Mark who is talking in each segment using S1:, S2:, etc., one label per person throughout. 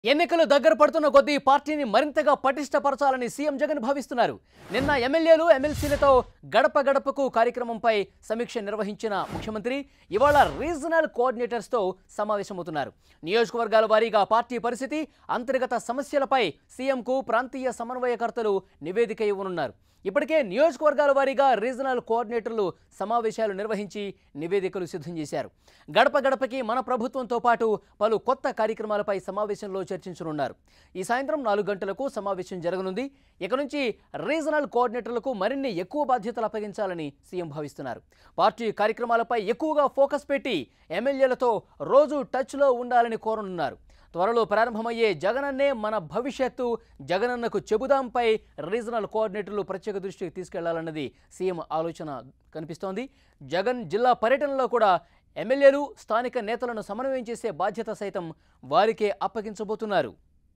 S1: ఎన్నికలు దగ్గర పడుతున్న కొద్దీ పార్టీని మరింతగా పటిష్టపరచాలని సీఎం జగన్ భావిస్తున్నారు. నిన్న ఎమ్మెల్యేలు ఎమ్మెల్సీలతో గడప గడపకు కార్యక్రమంపై సమీక్ష నిర్వహించిన ముఖ్యమంత్రి ఇవాళ రీజనల్ కోఆర్డినేటర్స్తో సమావేశమవుతున్నారు. నియోజకవర్గాల వారీగా పార్టీ పరిస్థితి, అంతర్గత సమస్యలపై సీఎంకు ప్రాంతీయ సమన్వయకర్తలు నివేదిక ఇవ్వనున్నారు. ఇప్పటికే నియోజకవర్గాల వారీగా రీజనల్ కోఆర్డినేటర్లు సమావేశాలు నిర్వహించి నివేదికలు సిద్ధం చేశారు. గడప గడపకి మన ప్రభుత్వంతో పాటు పలు కొత్త కార్యక్రమాలపై సమావేశంలో చర్చించనున్నారు. ఈ సాయంత్రం 4 గంటలకు సమావేశం జరగనుంది. ఇక నుంచి రీజనల్ కోఆర్డినేటర్లకు మరిన్ని ఎక్కువ బాధ్యతలు అప్పగించాలని సీఎం భావిస్తున్నారు. పార్టీ కార్యక్రమాలపై ఎక్కువగా ఫోకస్ పెట్టి ఎమ్మెల్యేలతో రోజు టచ్లో ఉండాలని కోరనున్నారు. త్వరలో ప్రారంభమయ్యే జగనన్నే మన భవిష్యత్తు, జగనన్నకు చెబుదాంపై రీజనల్ కోఆర్డినేటర్లు ప్రత్యేక దృష్టికి తీసుకెళ్లాలన్నది సీఎం ఆలోచన కనిపిస్తోంది. జగన్ జిల్లా పర్యటనలో కూడా ఎమ్మెల్యేలు, స్థానిక నేతలను సమన్వయం చేసే బాధ్యత సైతం వారికే అప్పగించబోతున్నారు.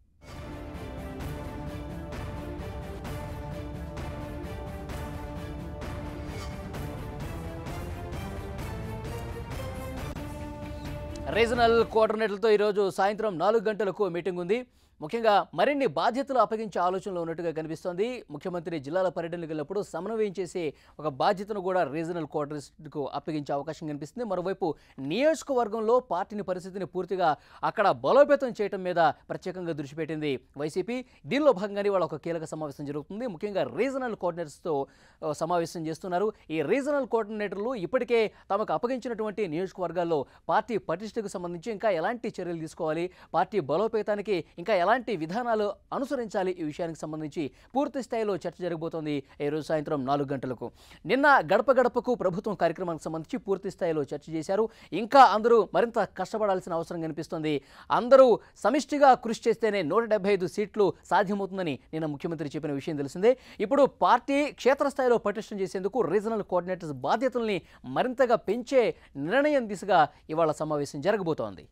S1: రీజనల్ కోఆర్డినేటర్లతో ఈరోజు సాయంత్రం 4 గంటలకు మీటింగ్ ఉంది. ముఖ్యంగా మరిన్ని బాధ్యతలు అప్పగించే ఆలోచనలో ఉన్నట్టుగా కనిపిస్తోంది. ముఖ్యమంత్రి జిల్లాల పర్యటనకు వెళ్ళినప్పుడు సమన్వయం చేసే ఒక బాధ్యతను కూడా రీజనల్ కోఆర్డినేటర్కు అప్పగించే అవకాశం కనిపిస్తుంది. మరోవైపు నియోజకవర్గంలో పార్టీని పరిస్థితిని పూర్తిగా అక్కడ బలోపేతం చేయడం మీద ప్రత్యేకంగా దృష్టి పెట్టింది వైసీపీ. దీనిలో భాగంగానే వాళ్ళ ఒక కీలక సమావేశం జరుగుతుంది. ముఖ్యంగా రీజనల్ కోఆర్డినేటర్స్తో సమావేశం చేస్తున్నారు. ఈ రీజనల్ కోఆర్డినేటర్లు ఇప్పటికే తమకు అప్పగించినటువంటి నియోజకవర్గాల్లో పార్టీ పటిష్టకు సంబంధించి ఇంకా ఎలాంటి చర్యలు తీసుకోవాలి, పార్టీ బలోపేతానికి ఇంకా ఎలాంటి విధానాలు అనుసరించాలి, ఈ విషయానికి సంబంధించి పూర్తి స్థాయిలో చర్చ జరగబోతోంది ఈ రోజు సాయంత్రం 4 గంటలకు. నిన్న గడప గడపకు ప్రభుత్వం కార్యక్రమానికి సంబంధించి పూర్తి స్థాయిలో చర్చ చేశారు. ఇంకా అందరూ మరింత కష్టపడాల్సిన అవసరం కనిపిస్తోంది. అందరూ సమిష్టిగా కృషి చేస్తేనే 175 సీట్లు సాధ్యమవుతుందని నిన్న ముఖ్యమంత్రి చెప్పిన విషయం తెలిసిందే. ఇప్పుడు పార్టీ క్షేత్రస్థాయిలో పటిష్టం చేసేందుకు రీజనల్ కోఆర్డినేటర్స్ బాధ్యతల్ని మరింతగా పెంచే నిర్ణయం దిశగా ఇవాళ సమావేశం జరగబోతోంది.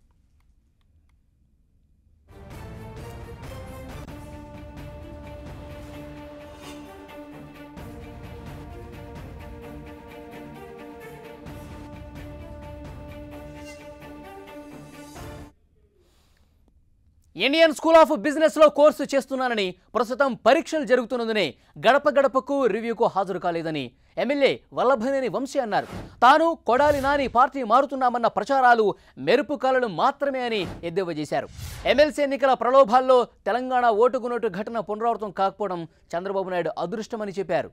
S1: ఇండియన్ స్కూల్ ఆఫ్ బిజినెస్లో కోర్సు చేస్తున్నానని, ప్రస్తుతం పరీక్షలు జరుగుతున్నందునే గడప గడపకు రివ్యూకు హాజరు కాలేదని ఎమ్మెల్యే వల్లభనేని వంశీ అన్నారు. తాను, కొడాలి నాని పార్టీ మారుతున్నామన్న ప్రచారాలు మెరుపు కళలు మాత్రమే అని ఎద్దేవా చేశారు. ఎమ్మెల్సీ ఎన్నికల ప్రలోభాల్లో తెలంగాణ ఓటుకు నోటు ఘటన పునరావృతం కాకపోవడం చంద్రబాబు నాయుడు అదృష్టమని చెప్పారు.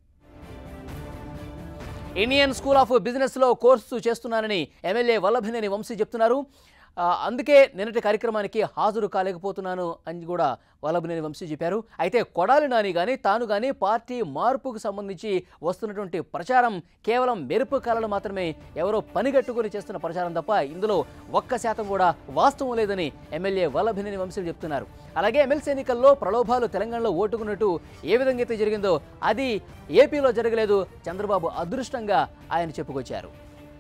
S1: ఇండియన్ స్కూల్ ఆఫ్ బిజినెస్లో కోర్సు చేస్తున్నానని ఎమ్మెల్యే వల్లభనేని వంశీ చెప్తున్నారు. అందుకే నిన్నటి కార్యక్రమానికి హాజరు కాలేకపోతున్నాను అని కూడా వల్లభనేని వంశీ చెప్పారు. అయితే కొడాలి నాని కానీ తాను కానీ పార్టీ మార్పుకు సంబంధించి వస్తున్నటువంటి ప్రచారం కేవలం మెరుపు కళలు మాత్రమే, ఎవరో పనిగట్టుకుని చేస్తున్న ప్రచారం తప్ప ఇందులో 1% కూడా వాస్తవం లేదని ఎమ్మెల్యే వల్లభనేని వంశీ చెప్తున్నారు. అలాగే ఎమ్మెల్సీ ఎన్నికల్లో ప్రలోభాలు తెలంగాణలో ఓటుకున్నట్టు ఏ విధంగా అయితే జరిగిందో అది ఏపీలో జరగలేదు. చంద్రబాబు అదృష్టంగా ఆయన చెప్పుకొచ్చారు.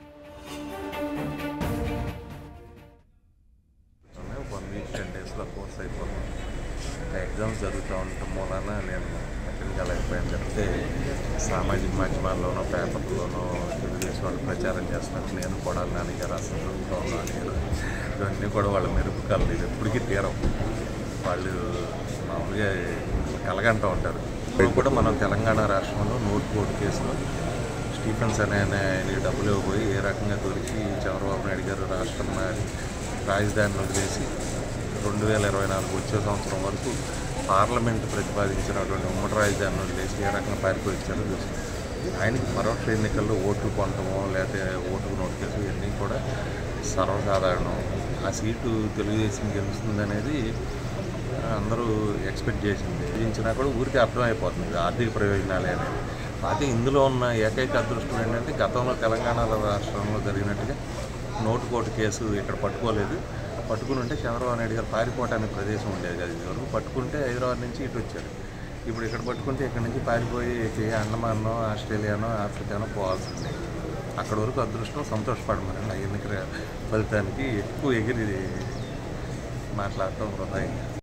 S2: కోర్స్ అయిపోతుంది. ఎగ్జామ్స్ జరుగుతూ ఉండటం మూలన నేను అటెండ్ కాలేకపోయాను. చెప్తే సామాజిక మాధ్యమాల్లోనో పేపర్లోనో తెలుగుదేశం వాళ్ళు ప్రచారం చేస్తున్నట్టు నేను కొడాలి నాని గారు అసలు జరుగుతూ ఉన్నాను. ఇవన్నీ కూడా వాళ్ళ మెరుపు కళలు, ఇది ఎప్పటికీ తీరం. వాళ్ళు మామూలుగా కలగంటూ ఉంటారు. ఇప్పుడు కూడా మనం తెలంగాణ రాష్ట్రంలో 100 కేసులో స్టీఫెన్స్ అనే ఆయన డబ్బులు ఇవ్వబోయి ఏ రకంగా దొరికి చంద్రబాబు నాయుడు గారు రాష్ట్రం రాజధానిని వదిలేసి 2024 వచ్చే సంవత్సరం వరకు పార్లమెంట్ ప్రతిపాదించినటువంటి ఉమ్మడి రాజధానిని వదిలేసి ఏ రకంగా పారిపోయించారో చూసి ఆయనకి పరోక్ష ఎన్నికల్లో ఓట్లు పొందటమో లేకపోతే ఓటుకు నోటు కేసు ఇవన్నీ కూడా సర్వసాధారణం. ఆ సీటు తెలుగుదేశం గెలుస్తుంది అనేది అందరూ ఎక్స్పెక్ట్ చేసింది. గెలిచినా కూడా ఊరికి అర్థమైపోతుంది ఆర్థిక ప్రయోజనాలే అనేది. అయితే ఇందులో ఉన్న ఏకైక అదృష్టం ఏంటంటే గతంలో తెలంగాణ రాష్ట్రంలో జరిగినట్టుగా నోటుకోటు కేసు ఇక్కడ పట్టుకోలేదు. పట్టుకుని ఉంటే చంద్రబాబు నాయుడు గారు పారిపోవటానికి ప్రదేశం ఉండేది కదా. ఇదివరకు పట్టుకుంటే హైదరాబాద్ నుంచి ఇటు వచ్చారు. ఇప్పుడు ఇక్కడ పట్టుకుంటే ఇక్కడ నుంచి పారిపోయి అండమానో, ఆస్ట్రేలియానో, ఆఫ్రికానో పోవాల్సిందే. అక్కడ వరకు అదృష్టం, సంతోషపడమని. ఆ ఎన్నికల ఫలితానికి ఎక్కువ ఎగిరి మాట్లాడటం వృధా.